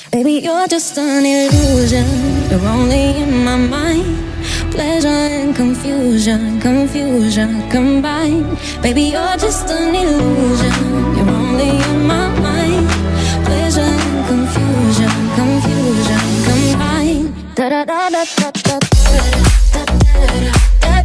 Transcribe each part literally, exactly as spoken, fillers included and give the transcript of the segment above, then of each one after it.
Baby, you're just an illusion. You're only in my mind. Pleasure and confusion, confusion combined. Baby, you're just an illusion. You're only in my mind. Pleasure and confusion, confusion combined. Da da da da da da da da da.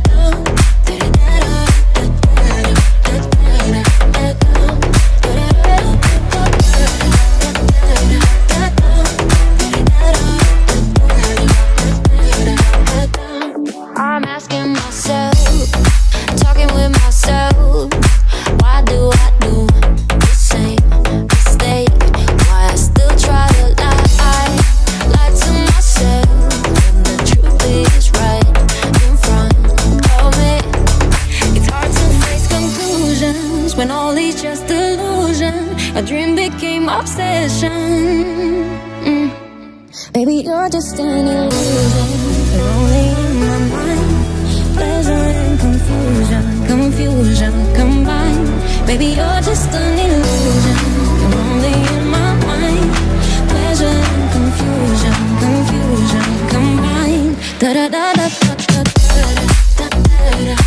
When all is just illusion, a dream became obsession. Mm. Baby, you're just an illusion. You're only in my mind. Pleasure and confusion, confusion combined. Baby, you're just an illusion. You're only in my mind. Pleasure and confusion, confusion combined. Da da da da da da da da da da.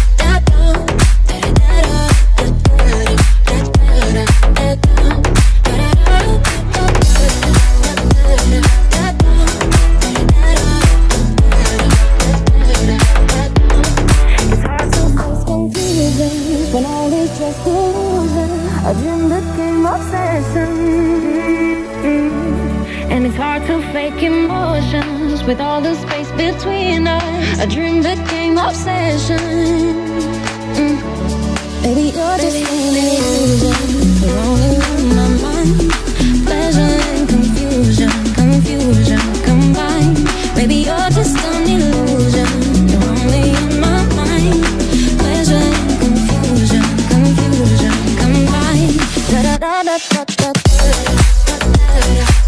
When all is just illusion, a dream became obsession. And it's hard to fake emotions with all the space between us. A dream became obsession. Mm. Baby, you're just an illusion. You're only in my mind. Pleasure and confusion, confusion combined. Baby, you're just an illusion. You're only in my mind. Pleasure and confusion, confusion combined. Da da da da da da da da da.